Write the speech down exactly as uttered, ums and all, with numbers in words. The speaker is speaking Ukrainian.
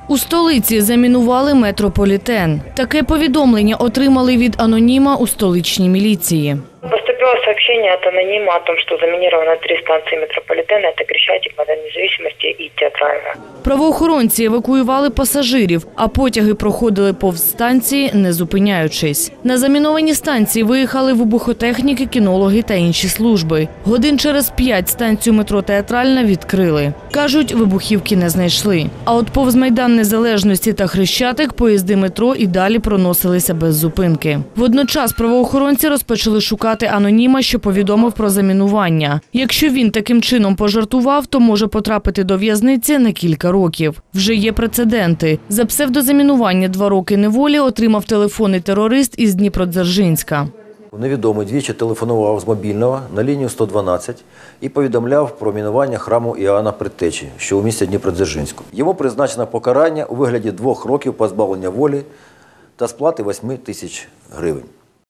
У столиці замінували метрополітен. Таке повідомлення отримали від аноніма у столичній міліції. Поступило сообщение от анонима о том, что заминировано три станции метрополитена. Это Крещатик, Майдан Независимости и Театральная. Правоохоронці евакуювали пасажирів, а потяги проходили повз станції, не зупиняючись. На заміновані станції виїхали вибухотехніки, кінологи та інші служби. Годин через п'ять станцію метро Театральна відкрили. Кажуть, вибухівки не знайшли. А от повз Майдан Незалежності та Хрещатик поїзди метро і далі проносилися без зупинки. Водночас правоохоронці розпочали шукати аноніма, що повідомив про замінування. Якщо він таким чином пожартував, то може потрапити до в'язниці на кілька років. Вже є прецеденти. За псевдозамінування два роки неволі отримав телефонний терорист із Дніпродзержинська. Невідомий двічі телефонував з мобільного на лінію сто дванадцять і повідомляв про мінування храму Іоанна Предтечі, що у місті Дніпродзержинську. Йому призначено покарання у вигляді двох років позбавлення волі та сплати восьми тисяч гривень.